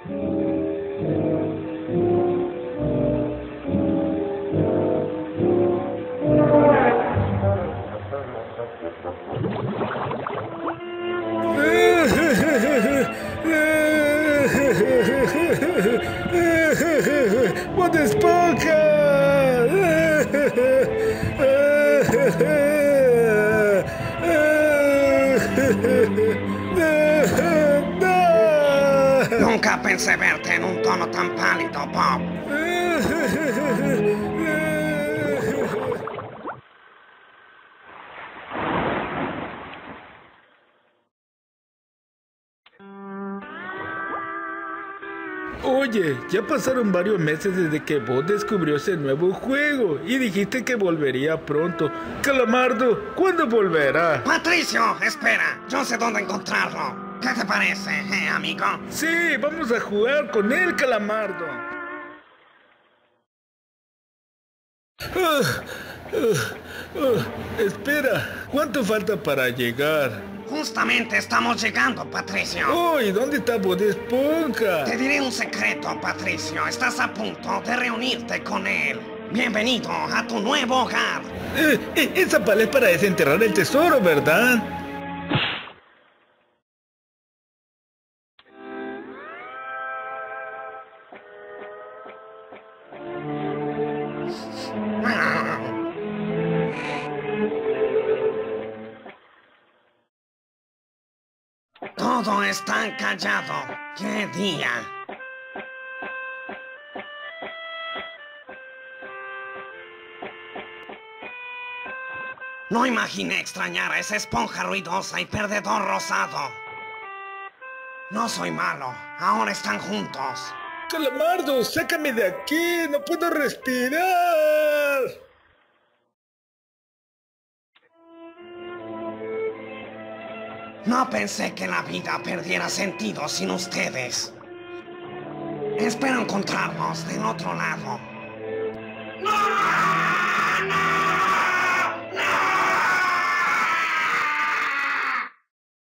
¡Bob Esponja! Nunca pensé verte en un tono tan pálido, Bob. Oye, ya pasaron varios meses desde que vos descubrió ese nuevo juego y dijiste que volvería pronto. Calamardo, ¿cuándo volverá? Patricio, espera, yo sé dónde encontrarlo. ¿Qué te parece, amigo? Sí, vamos a jugar con él, Calamardo. Espera, ¿cuánto falta para llegar? Justamente estamos llegando, Patricio. ¡Oh! ¿Y dónde está Bob Esponja? Te diré un secreto, Patricio. Estás a punto de reunirte con él. Bienvenido a tu nuevo hogar. Esa pala es para desenterrar el tesoro, ¿verdad? Todo está callado. ¡Qué día! No imaginé extrañar a esa esponja ruidosa y perdedor rosado. No soy malo. Ahora están juntos. Calamardo, sácame de aquí. No puedo respirar. No pensé que la vida perdiera sentido sin ustedes. Espero encontrarnos del otro lado.